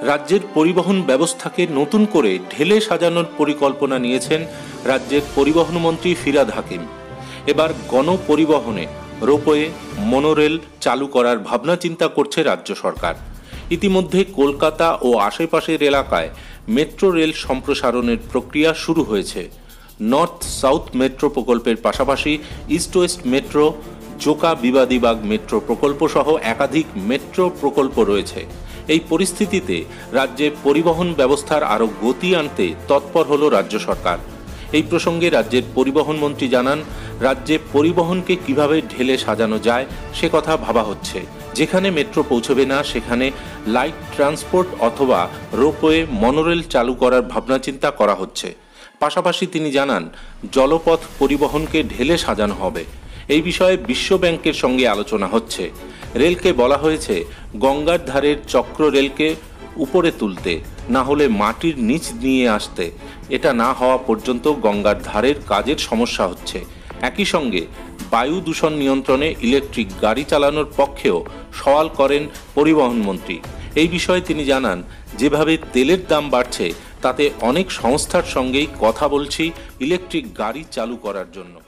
রাজ্যের পরিবহন ব্যবস্থাকে নতুন করে ঢেলে সাজানোর পরিকল্পনা নিয়েছেন রাজ্যের পরিবহন মন্ত্রী ফিরহাদ হাকিম। এবার গণপরিবহনে রোপওয়ে, মনোরেল চালু করার ভাবনা চিন্তা করছে রাজ্য সরকার। ইতিমধ্যে কলকাতা ও আশেপাশের এলাকায় মেট্রো রেল সম্প্রসারণের প্রক্রিয়া শুরু হয়েছে। নর্থ সাউথ মেট্রো প্রকল্পের পাশাপাশি east west metro, Joka Bibadibag metro প্রকল্প সহ একাধিক মেট্রো প্রকল্প রয়েছে। এই পরিস্থিতিতে রাজ্যের পরিবহন ব্যবস্থার আরও গতি আনতে তৎপর হল রাজ্য সরকার। এই প্রসঙ্গে রাজ্যের পরিবহন মন্ত্রী জানান, রাজ্যে পরিবহনকে কিভাবে ঢেলে সাজানো যায় সে কথা ভাবা হচ্ছে। যেখানে মেট্রো পৌঁছবে না সেখানে লাইট ট্রান্সপোর্ট অথবা রোপওয়ে, মনোরেল চালু করার ভাবনাচিন্তা করা হচ্ছে। পাশাপাশি তিনি জানান, জলপথ পরিবহনকে ঢেলে সাজানো হবে। এই বিষয়ে বিশ্ব ব্যাংকের সঙ্গে আলোচনা হচ্ছে। রেলকে বলা হয়েছে গঙ্গার ধারের চক্র রেলকে উপরে তুলতে, না হলে মাটির নিচ নিয়ে আসতে। এটা না হওয়া পর্যন্ত গঙ্গার ধারের কাজের সমস্যা হচ্ছে। একই সঙ্গে বায়ু দূষণ নিয়ন্ত্রণে ইলেকট্রিক গাড়ি চালানোর পক্ষেও সওয়াল করেন পরিবহন মন্ত্রী। এই বিষয়ে তিনি জানান, যেভাবে তেলের দাম বাড়ছে তাতে অনেক সংস্থার সঙ্গেই কথা বলছি ইলেকট্রিক গাড়ি চালু করার জন্য।